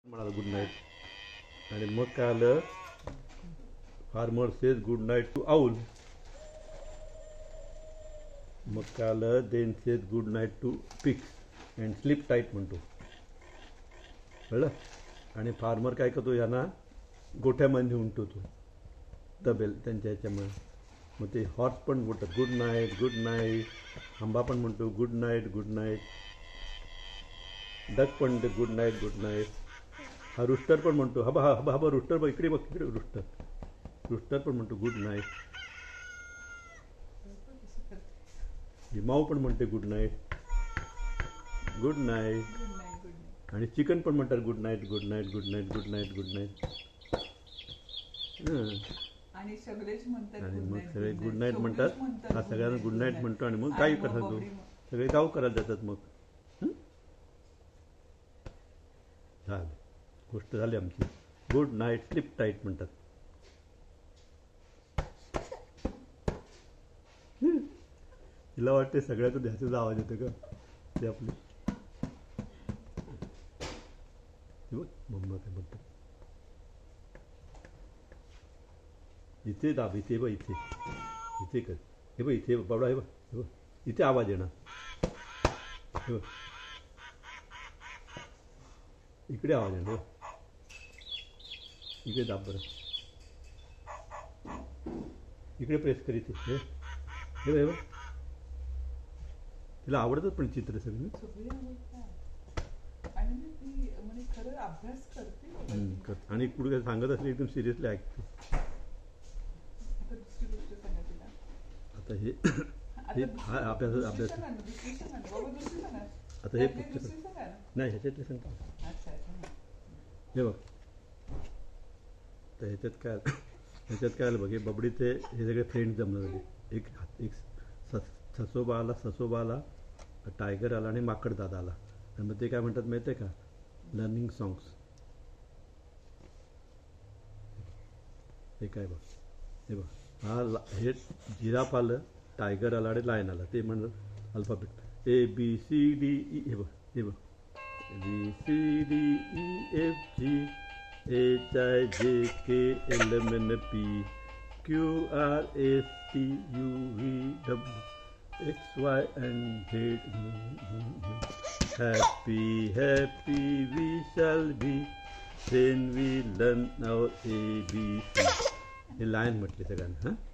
म्हणाला good night आणि मग काय आलं, farmer says good night to owl. मग काय आलं, then says good night to pigs and sleep tight म्हणतो, कळलं. आणि फार्मर काय करतो, यांना गोठ्यामध्ये नेऊन ठेवतो तबेल त्यांच्या ह्याच्यामुळे. मग ते हॉर्स पण बोलतात गुड नाईट गुड नाईट, आंबा पण म्हणतो good night good night, duck पण म्हणते गुड नाईट गुड नाईट, हा रुस्टर पण म्हणतो, हबा हबा हबा रुस्टर बघ इकडे बघ इकडे रुस्टर, रुस्टर पण म्हणतो गुड नाईट. माऊ पण म्हणते गुड नाईट गुड नाईट. आणि चिकन पण म्हणतात good night good night good night good night good night. आणि सगळेच म्हणतात, आणि मग सगळे गुड नाईट म्हणतात, हा सगळ्यांना गुड नाईट म्हणतो. आणि मग गाई करतो, सगळे गाव करायला जातात. मग झालं, गोष्ट झाली आमची. गुड नाईट स्लीप टाईट म्हणतात. तिला वाटते सगळ्याचं ध्यासाचा आवाज येतो का ते आपले. मम्मा काय म्हणतात, इथे दाब, इथे बघ, इथे इथे कर, हे बघ इथे बाबडा, हे बघ हे बघ इथे आवाज येणार, हे बघ इकडे आवाज येणार, इकडे दाब बरं, इकडे प्रेस कर, इथे हे हे बघ. तिला आवडतात पण चित्र सगळी, आणि पुढे काय सांगत असले एकदम सिरियसली ऐकते. आता हे अभ्यास अभ्यास आता हे पुस्तक नाही, ह्याच्यातले सांगतो. हे बघ, तर ह्याच्यात काय आलं बघ, हे बबडीचे हे सगळे फ्रेंड जमले झाले. एक ससोबा आला, टायगर आला आणि माकड दादा आला. आणि मग ते काय म्हणतात माहिती आहे का, लर्निंग सॉंग्स. हे काय बघ, हे बघ, हा हे जिराफ आलं, टायगर आला आणि लायन आला. ते म्हणतात अल्फाबेट ABCD E. हे बघ हे बघ, ABCDEFG HIJKLMNP QRSTUVW XY and Z. Happy happy we shall be when we learn our ABC. हे लाईन म्हटले सगळ्यांना. हां